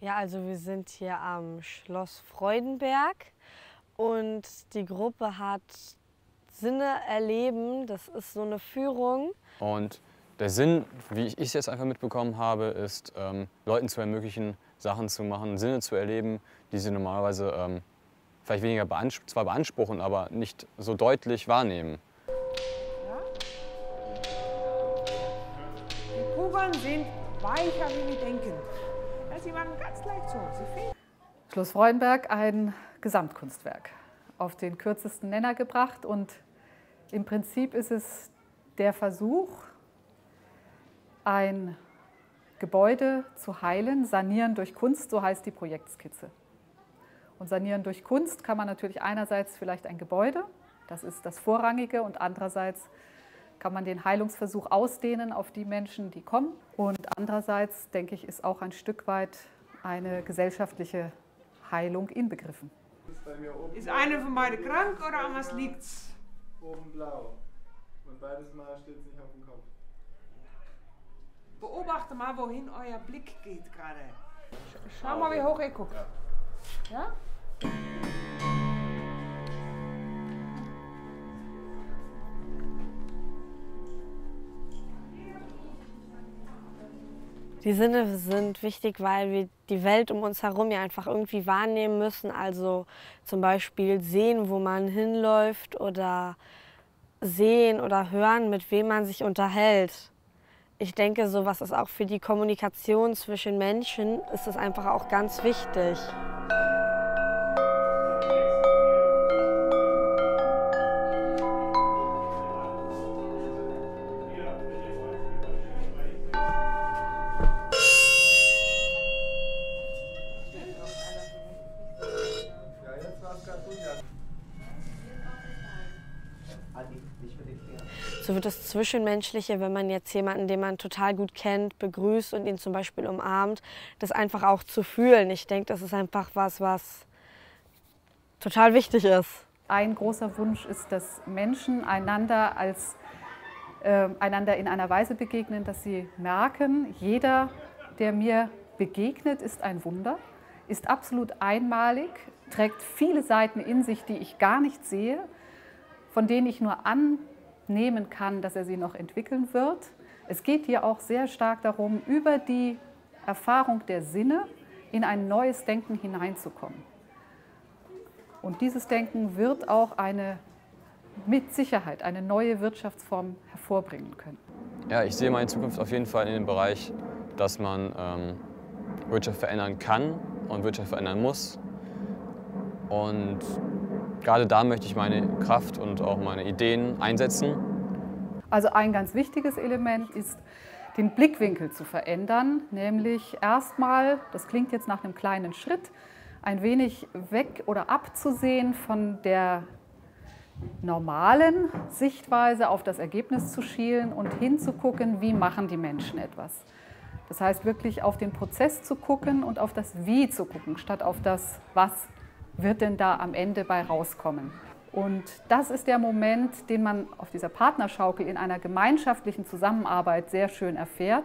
Ja, also wir sind hier am Schloss Freudenberg und die Gruppe hat Sinne erleben. Das ist so eine Führung. Und der Sinn, wie ich es jetzt einfach mitbekommen habe, ist, Leuten zu ermöglichen, Sachen zu machen, Sinne zu erleben, die sie normalerweise vielleicht weniger zwar beanspruchen, aber nicht so deutlich wahrnehmen. Die Kugeln sind weicher, wie wir denken. Sie machen ganz leicht so. Schloss Freudenberg, ein Gesamtkunstwerk, auf den kürzesten Nenner gebracht. Und im Prinzip ist es der Versuch, ein Gebäude zu heilen, sanieren durch Kunst, so heißt die Projektskizze. Und sanieren durch Kunst kann man natürlich einerseits vielleicht ein Gebäude, das ist das Vorrangige, und andererseits kann man den Heilungsversuch ausdehnen auf die Menschen, die kommen. Und andererseits, denke ich, ist auch ein Stück weit eine gesellschaftliche Heilung inbegriffen. Ist einer von beiden krank oder an was liegt's? Oben blau. Und beides Mal steht es nicht auf dem Kopf. Beobachte mal, wohin euer Blick geht gerade. Schau mal, wie hoch ihr guckt. Ja? Die Sinne sind wichtig, weil wir die Welt um uns herum ja einfach irgendwie wahrnehmen müssen. Also zum Beispiel sehen, wo man hinläuft, oder sehen oder hören, mit wem man sich unterhält. Ich denke, sowas ist auch für die Kommunikation zwischen Menschen, ist es einfach auch ganz wichtig. So wird das Zwischenmenschliche, wenn man jetzt jemanden, den man total gut kennt, begrüßt und ihn zum Beispiel umarmt, das einfach auch zu fühlen. Ich denke, das ist einfach was total wichtig ist. Ein großer Wunsch ist, dass Menschen einander in einer Weise begegnen, dass sie merken, jeder, der mir begegnet, ist ein Wunder, ist absolut einmalig, trägt viele Seiten in sich, die ich gar nicht sehe, von denen ich nur annehmen kann, dass er sie noch entwickeln wird. Es geht hier auch sehr stark darum, über die Erfahrung der Sinne in ein neues Denken hineinzukommen. Und dieses Denken wird auch mit Sicherheit eine neue Wirtschaftsform hervorbringen können. Ja, ich sehe meine Zukunft auf jeden Fall in dem Bereich, dass man Wirtschaft verändern kann und Wirtschaft verändern muss. Und gerade da möchte ich meine Kraft und auch meine Ideen einsetzen. Also ein ganz wichtiges Element ist, den Blickwinkel zu verändern, nämlich erstmal, das klingt jetzt nach einem kleinen Schritt, ein wenig weg oder abzusehen von der normalen Sichtweise auf das Ergebnis zu schielen und hinzugucken, wie machen die Menschen etwas. Das heißt wirklich auf den Prozess zu gucken und auf das Wie zu gucken, statt auf das Was wird denn da am Ende bei rauskommen. Und das ist der Moment, den man auf dieser Partnerschaukel in einer gemeinschaftlichen Zusammenarbeit sehr schön erfährt.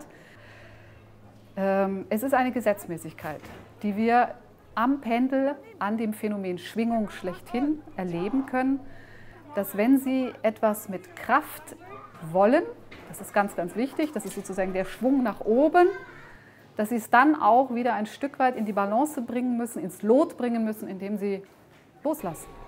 Es ist eine Gesetzmäßigkeit, die wir am Pendel, an dem Phänomen Schwingung schlechthin erleben können, dass wenn Sie etwas mit Kraft wollen, das ist ganz, ganz wichtig, das ist sozusagen der Schwung nach oben, dass Sie es dann auch wieder ein Stück weit in die Balance bringen müssen, ins Lot bringen müssen, indem Sie loslassen.